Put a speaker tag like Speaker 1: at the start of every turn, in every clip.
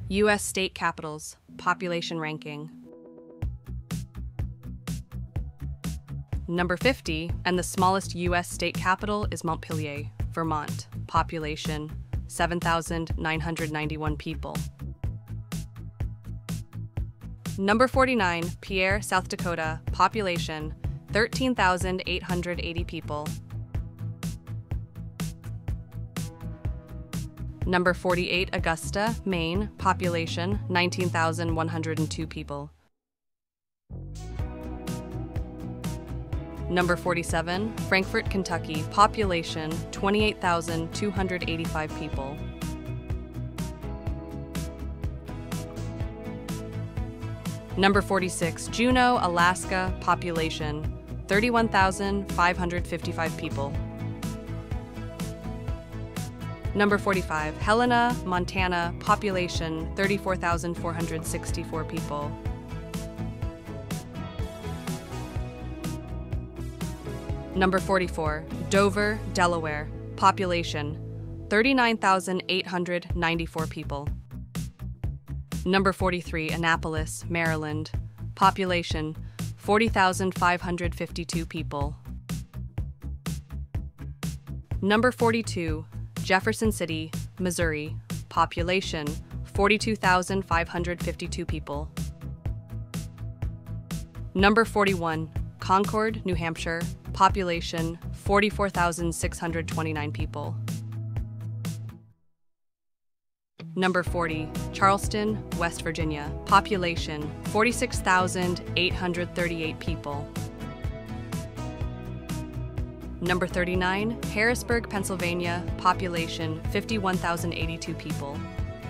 Speaker 1: U.S. state capitals, population ranking. Number 50, and the smallest U.S. state capital is Montpelier, Vermont, population 7,991 people. Number 49, Pierre, South Dakota, population 13,880 people. Number 48, Augusta, Maine, population 19,102 people. Number 47, Frankfort, Kentucky, population 28,285 people. Number 46, Juneau, Alaska, population 31,555 people. Number 45, Helena, Montana, population 34,464 people. Number 44, Dover, Delaware, population 39,894 people. Number 43, Annapolis, Maryland, population 40,552 people. Number 42, Jefferson City, Missouri, population 42,552 people. Number 41, Concord, New Hampshire, population 44,629 people. Number 40, Charleston, West Virginia, population 46,838 people. Number 39, Harrisburg, Pennsylvania, population 51,082 people.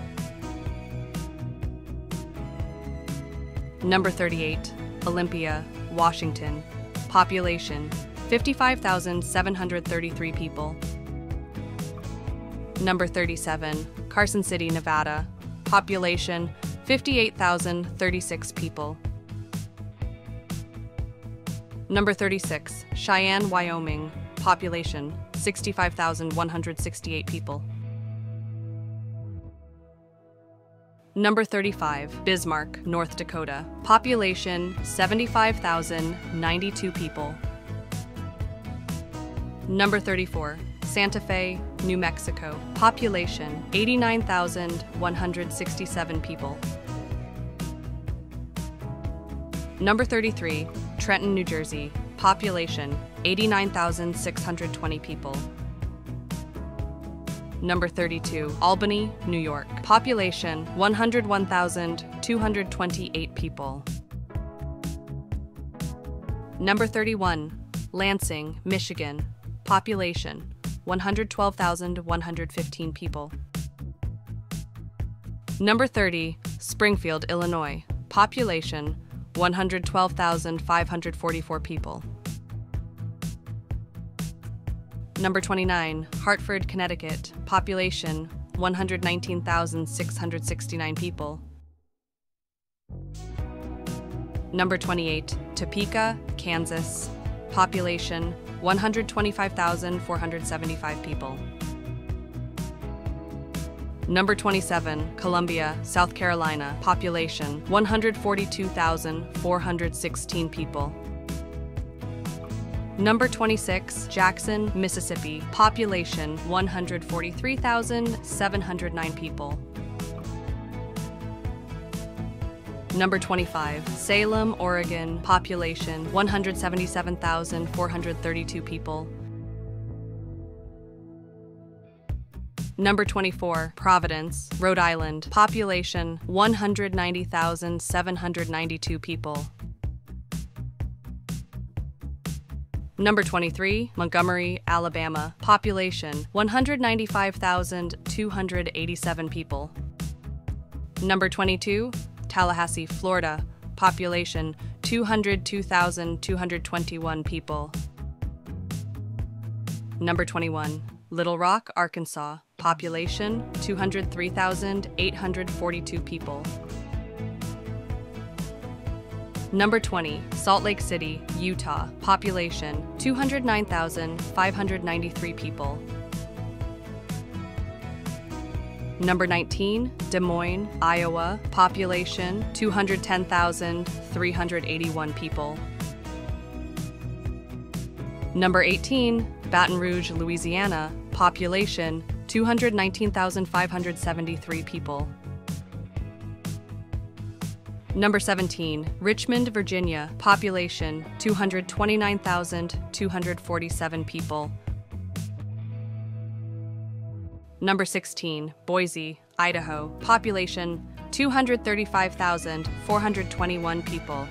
Speaker 1: Number 38, Olympia, Washington, population 55,733 people. Number 37, Carson City, Nevada, population 58,036 people. Number 36, Cheyenne, Wyoming, population 65,168 people. Number 35, Bismarck, North Dakota, population 75,092 people. Number 34, Santa Fe, New Mexico, population 89,167 people. Number 33, Trenton, New Jersey, population 89,620 people. Number 32, Albany, New York, population 101,228 people. Number 31, Lansing, Michigan, population 112,115 people. Number 30, Springfield, Illinois, population 112,544 people. Number 29, Hartford, Connecticut, population 119,669 people. Number 28, Topeka, Kansas, population 125,475 people. Number 27, Columbia, South Carolina, population 142,416 people. Number 26, Jackson, Mississippi, population 143,709 people. Number 25, Salem, Oregon, population 177,432 people. Number 24, Providence, Rhode Island, population 190,792 people. Number 23, Montgomery, Alabama, population 195,287 people. Number 22, Tallahassee, Florida, population 202,221 people. Number 21, Little Rock, Arkansas, population 203,842 people. Number 20, Salt Lake City, Utah, population 209,593 people. Number 19, Des Moines, Iowa, population 210,381 people. Number 18, Baton Rouge, Louisiana, population 219,573 people. Number 17, Richmond, Virginia, population 229,247 people. Number 16, Boise, Idaho, population 235,421 people.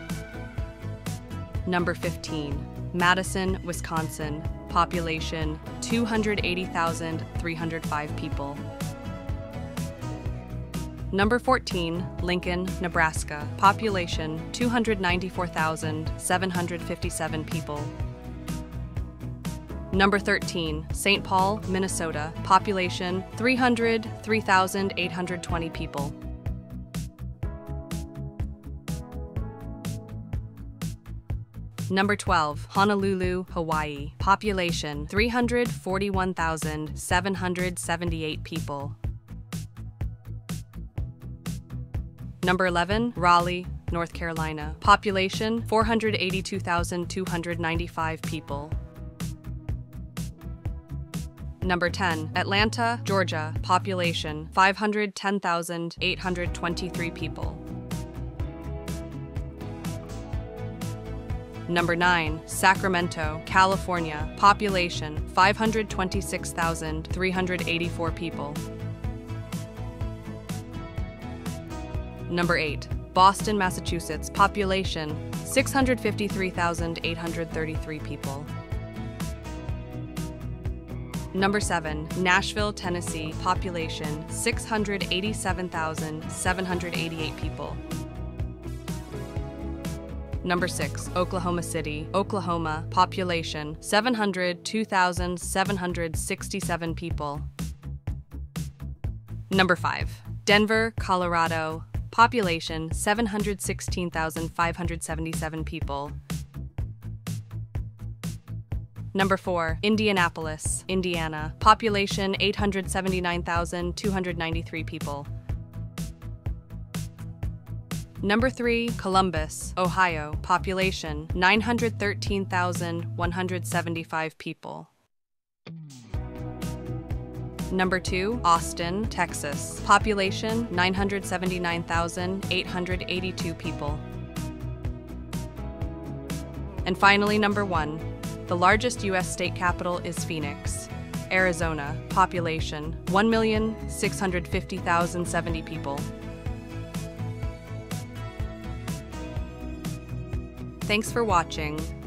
Speaker 1: Number 15, Madison, Wisconsin, population 280,305 people. Number 14, Lincoln, Nebraska, population 294,757 people. Number 13, St. Paul, Minnesota, population 303,820 people. Number 12, Honolulu, Hawaii, population 341,778 people. Number 11, Raleigh, North Carolina, population 482,295 people. Number 10, Atlanta, Georgia, population 510,823 people. Number 9, Sacramento, California, population 526,384 people. Number 8, Boston, Massachusetts, population 653,833 people. Number 7, Nashville, Tennessee, population 687,788 people. Number 6, Oklahoma City, Oklahoma, population 702,767 people. Number 5, Denver, Colorado, population 716,577 people. Number 4, Indianapolis, Indiana, population 879,293 people. Number 3, Columbus, Ohio, population 913,175 people. Number 2, Austin, Texas, population 979,882 people. And finally, number 1, the largest U.S. state capital is Phoenix, Arizona, population 1,650,070 people. Thanks for watching.